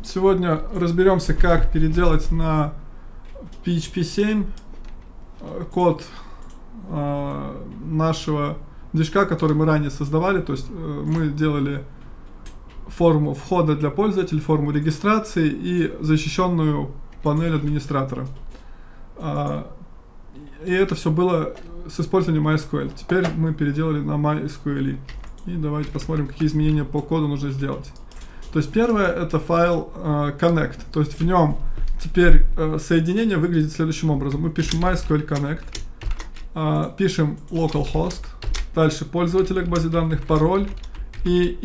Сегодня разберемся, как переделать на PHP 7 код нашего движка, который мы ранее создавали. То есть мы делали форму входа для пользователя, форму регистрации и защищенную панель администратора. И это все было с использованием MySQL. Теперь мы переделали на MySQL. И давайте посмотрим, какие изменения по коду нужно сделать. То есть первое — это файл connect. То есть в нем теперь соединение выглядит следующим образом. Мы пишем MySQL connect, пишем localhost, дальше пользователя к базе данных, пароль и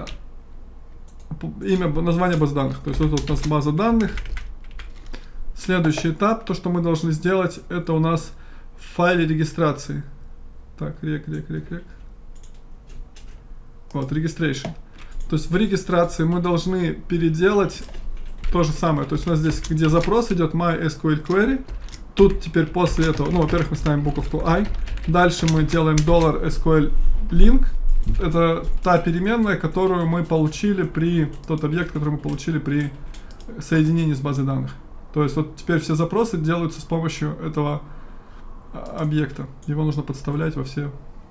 название базы данных. То есть вот тут у нас база данных. Следующий этап, то, что мы должны сделать, это у нас в файле регистрации. Так, reg. Вот, registration. То есть в регистрации мы должны переделать то же самое. То есть у нас здесь, где запрос идет MySQL query, тут теперь после этого, ну, во-первых, мы ставим буковку I, дальше мы делаем $SQL link. Это та переменная, которую мы получили тот объект, который мы получили при соединении с базой данных. То есть вот теперь все запросы делаются с помощью этого объекта. Его нужно подставлять во все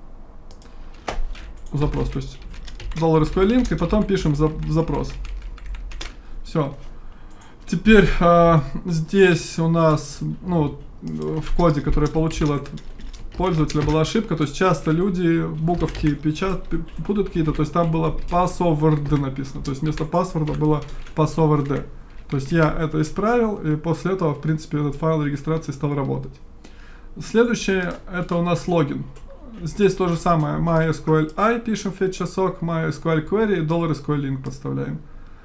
запросы. То есть $SQL link, и потом пишем запрос. Все. Теперь здесь у нас, ну, в коде, который я получил от пользователя, была ошибка. То есть часто люди буковки путают какие-то. То есть там было password написано. То есть вместо паспорта было password. То есть я это исправил, и после этого, в принципе, этот файл регистрации стал работать. Следующее — это у нас логин. Здесь то же самое. MySQL I пишем fetch часок, MySQL query и $SQL link подставляем.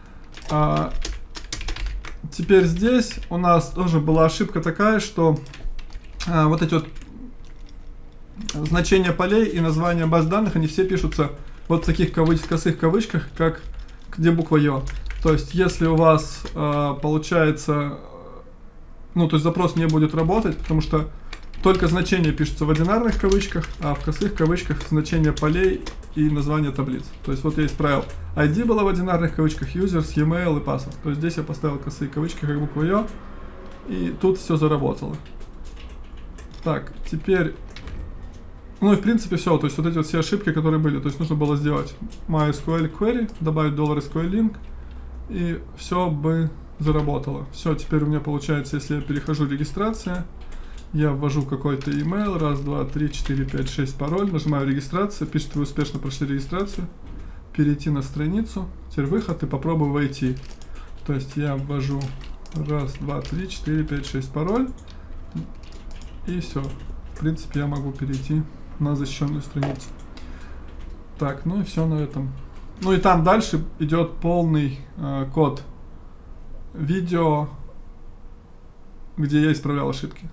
Теперь здесь у нас тоже была ошибка такая, что вот эти вот значения полей и названия баз данных, они все пишутся вот в таких косых кавычках, как где буква Ё. То есть если у вас получается, ну, то есть запрос не будет работать, потому что только значение пишется в одинарных кавычках, а в косых кавычках значение полей и название таблиц. То есть вот я исправил. ID было в одинарных кавычках, users, e-mail и password. То есть здесь я поставил косые кавычки, как буква Ё, и тут все заработало. Так, теперь, ну и в принципе все. То есть вот эти вот все ошибки, которые были. То есть нужно было сделать MySQL query, добавить $SQL link, и все бы заработало. Все, теперь у меня получается, если я перехожу в регистрацию, я ввожу какой-то email, 1, 2, 3, 4, 5, 6, пароль, нажимаю регистрацию, пишет, вы успешно прошли регистрацию, перейти на страницу, теперь выход и попробую войти. То есть я ввожу 1, 2, 3, 4, 5, 6 пароль, и все. В принципе, я могу перейти на защищенную страницу. Так, ну и все на этом. Ну и там дальше идет полный код видео, где я исправлял ошибки.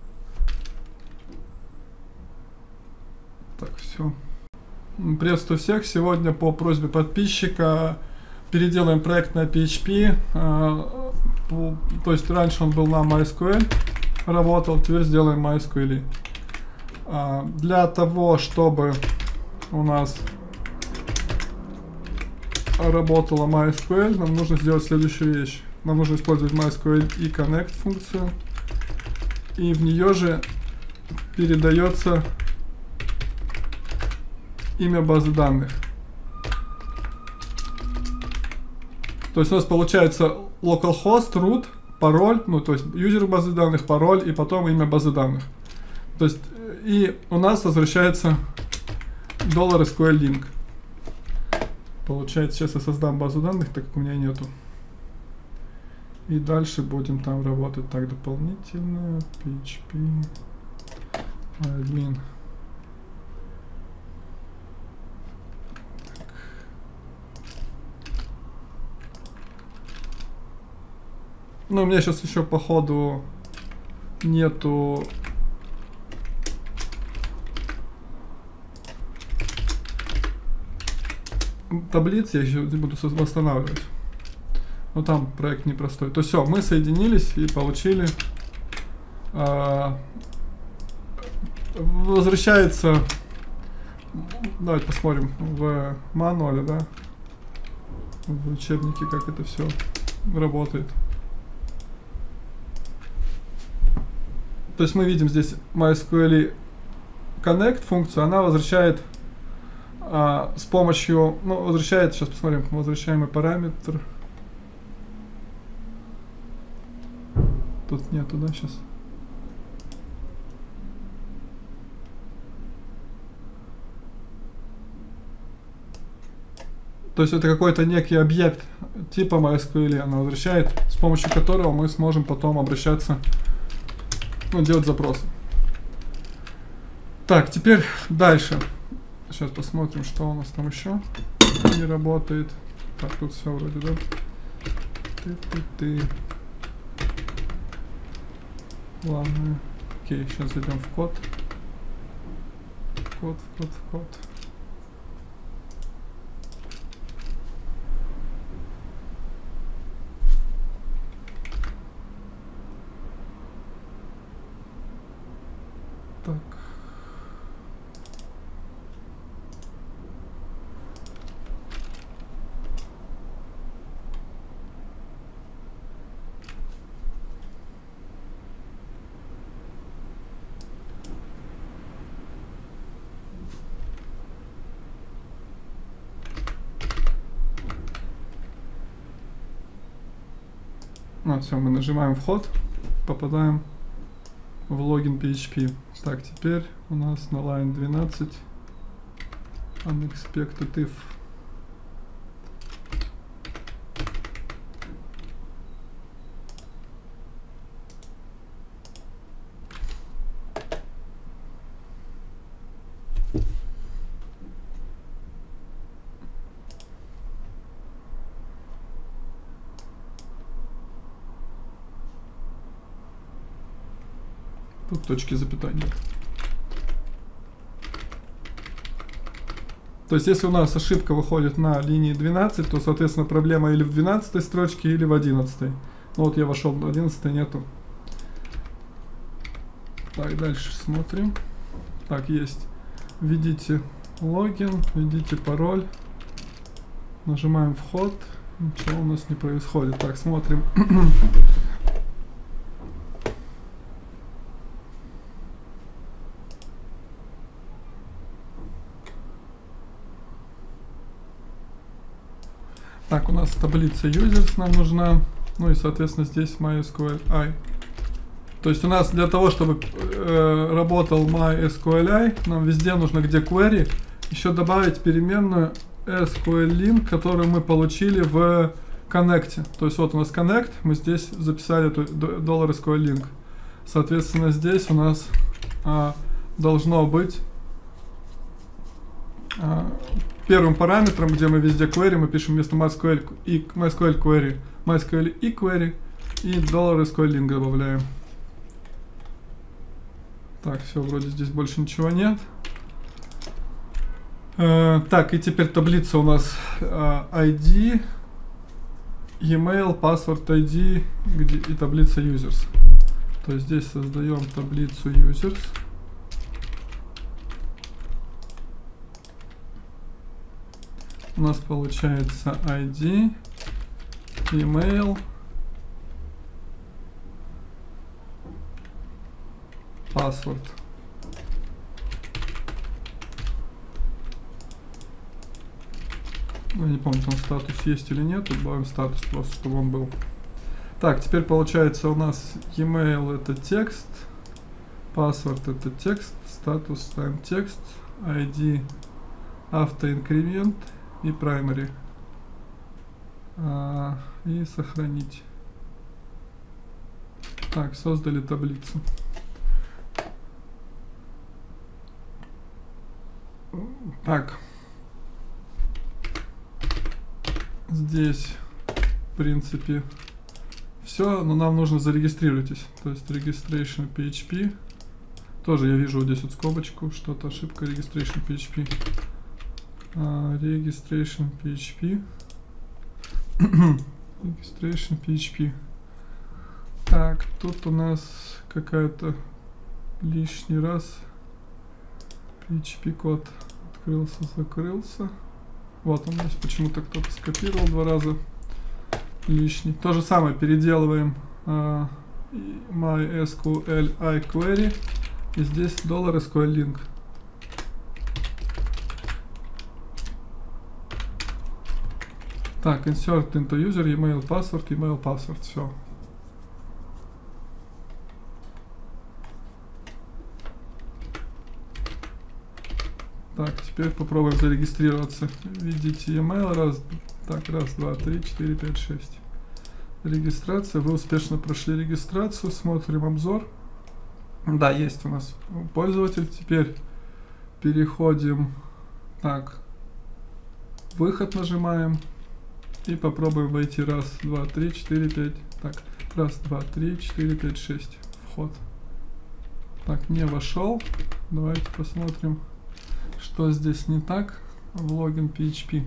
Так, все. Приветствую всех. Сегодня по просьбе подписчика переделаем проект на PHP. То есть раньше он был на MySQL, работал, теперь сделаем MySQL. Для того, чтобы у нас работала MySQL, нам нужно сделать следующую вещь. Нам нужно использовать MySQL и Connect функцию, и в нее же передается имя базы данных. То есть у нас получается localhost, root, пароль, ну то есть юзер базы данных, пароль и потом имя базы данных. То есть и у нас возвращается $SQL link. Получается, сейчас я создам базу данных, так как у меня нету. И дальше будем там работать. Так, дополнительно PHP admin. Ну, у меня сейчас еще по ходу нету таблиц, я еще буду восстанавливать. Но там проект непростой. То все, мы соединились и получили. Возвращается. Давайте посмотрим в мануале, да? В учебнике, как это все работает. То есть мы видим здесь MySQL Connect функцию, она возвращает с помощью, ну, возвращает, сейчас посмотрим, возвращаемый параметр. Тут нету, да, сейчас. То есть это какой-то некий объект типа MySQL, она возвращает, с помощью которого мы сможем потом обращаться, ну, делать запросы. Так, теперь дальше. Сейчас посмотрим, что у нас там еще не работает. Так, тут все вроде, да? Ладно. Окей, сейчас зайдем в код. В код. Так. Ну, все, мы нажимаем вход, попадаем в логин PHP. Так, теперь у нас на line 12 unexpected if. Тут точки запятания. То есть, если у нас ошибка выходит на линии 12, то, соответственно, проблема или в 12 строчке, или в 11. Ну, вот я вошел в 11, нету. Так, дальше смотрим. Так, есть. Введите логин, введите пароль. Нажимаем вход. Ничего у нас не происходит. Так, смотрим. Так, у нас таблица users нам нужна. Ну и, соответственно, здесь MySQLi. То есть у нас для того, чтобы работал MySQLi, нам везде нужно, где query, еще добавить переменную SQLlink, которую мы получили в Connect. То есть вот у нас Connect, мы здесь записали эту $SQLlink. Соответственно, здесь у нас должно быть первым параметром, где мы везде query, мы пишем вместо MySQL query, MySQL и query, и $SQLlink добавляем. Так, все, вроде здесь больше ничего нет. Так, и теперь таблица у нас ID, email, password ID и таблица users. То есть здесь создаем таблицу users. У нас получается ID, email, password. Я не помню, там статус есть или нет. Добавим статус просто, чтобы он был. Так, теперь получается у нас email это текст, password это текст, статус ставим текст, ID автоинкремент и primary. И сохранить. Так, создали таблицу. Так. Здесь, в принципе, все, но нам нужно зарегистрируйтесь. То есть registration PHP. Тоже я вижу вот здесь вот скобочку, что-то ошибка registration PHP. Registration PHP. Registration PHP. Так, тут у нас какая-то лишний раз PHP код открылся, закрылся. Вот он здесь почему-то кто-то скопировал 2 раза. лишний. То же самое переделываем MySQL iQuery. И здесь $SQL link. Так, insert into user, email password, все. Так, теперь попробуем зарегистрироваться. Введите email, раз, 2, 3, 4, 5, 6. Регистрация, вы успешно прошли регистрацию, смотрим обзор. Да, есть у нас пользователь, теперь переходим, так, выход нажимаем и попробуем войти, раз, 2, 3, 4, 5, так, раз, 2, 3, 4, 5, 6, вход. Так, не вошел, давайте посмотрим, что здесь не так в логин PHP.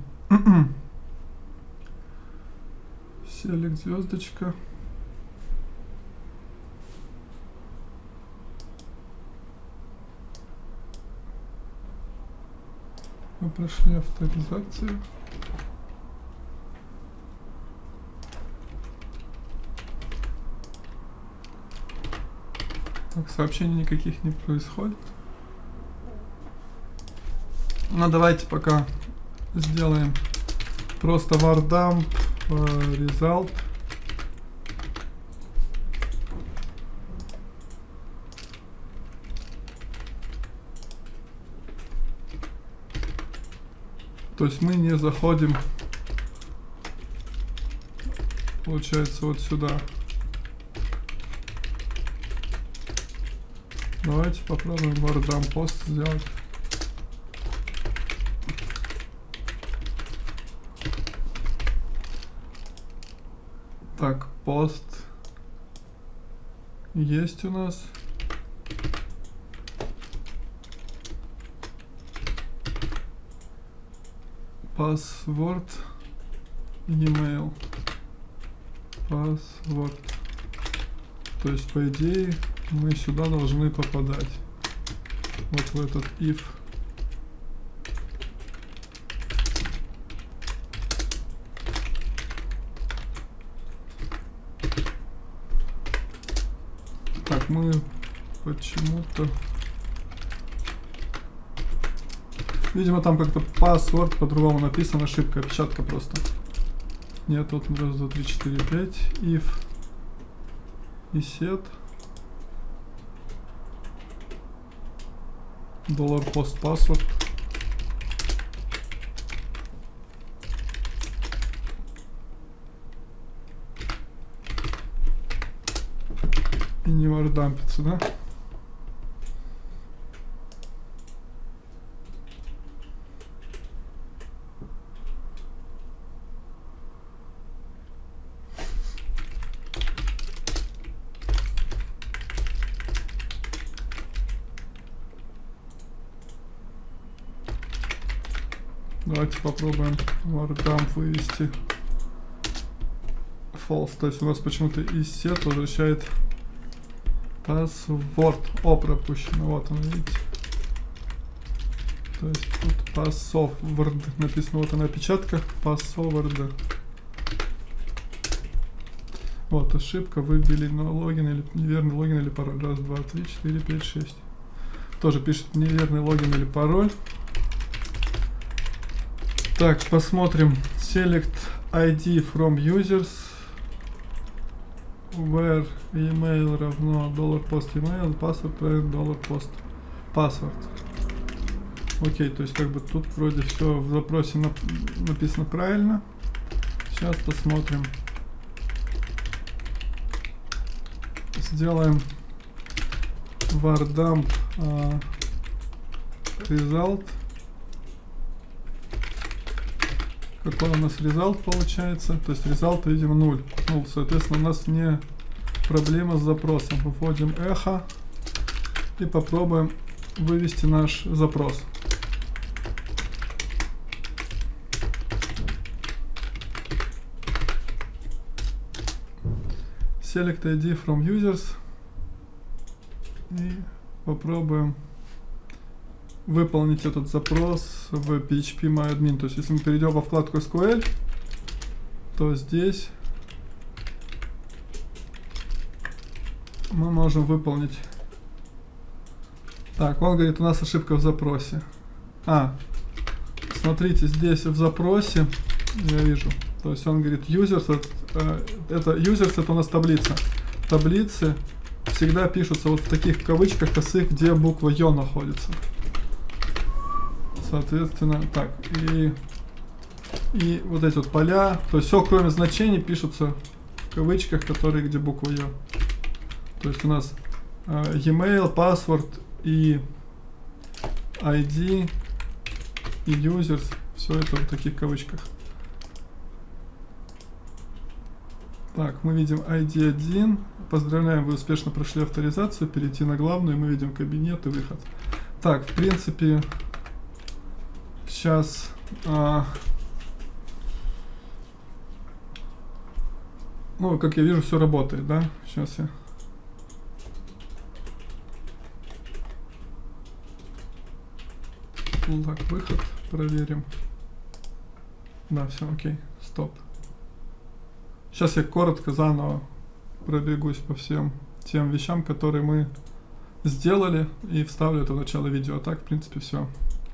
Select звездочка. Мы прошли авторизацию. Так, сообщений никаких не происходит. Ну давайте пока сделаем просто var_dump result. То есть мы не заходим, получается, вот сюда. Давайте попробуем var_dump post сделать. Так, пост есть у нас. Password, email, password. То есть, по идее, мы сюда должны попадать. Вот в этот if. Так, мы почему-то... Видимо, там как-то password по-другому написано, ошибка, опечатка просто. Нет, вот раз, 2, 3, 4, 5, if и set. $post password. И не вардампится, да? Давайте попробуем var_dump вывести false. То есть у нас почему-то из set возвращает password. О, пропущено. Вот он, видите. То есть тут password написано. Вот она опечатка. Password. Вот ошибка. Вы ввели логин или неверный логин или пароль. Раз, 2, 3, 4, 5, 6. Тоже пишет неверный логин или пароль. Так, посмотрим. Select ID from users. Where email равно $post email, password равно $post password. Окей, то есть как бы тут вроде все в запросе написано правильно. Сейчас посмотрим. Сделаем var_dump result. Какой у нас результат получается? То есть результат, видимо, 0. Соответственно, у нас не проблема с запросом. Вводим эхо и попробуем вывести наш запрос. Select ID from users. И попробуем выполнить этот запрос в PHP MyAdmin. То есть, если мы перейдем во вкладку SQL, то здесь мы можем выполнить. Так, он говорит, у нас ошибка в запросе. Смотрите, здесь в запросе я вижу. То есть он говорит, users, это users, это у нас таблица. Таблицы всегда пишутся вот в таких кавычках косых, где буква Ё находится. Соответственно, так, и вот эти вот поля, то есть все, кроме значений, пишутся в кавычках, которые, где буква Ё. То есть у нас e-mail, password и ID и users, все это в таких кавычках. Так, мы видим ID 1. Поздравляем, вы успешно прошли авторизацию. Перейти на главную, мы видим кабинет и выход. Так, в принципе, сейчас ну, как я вижу, все работает, да? Сейчас я... Так, выход, проверим. Да, все, окей, стоп. Сейчас я коротко заново пробегусь по всем тем вещам, которые мы сделали, и вставлю это в начало видео. А так, в принципе, все.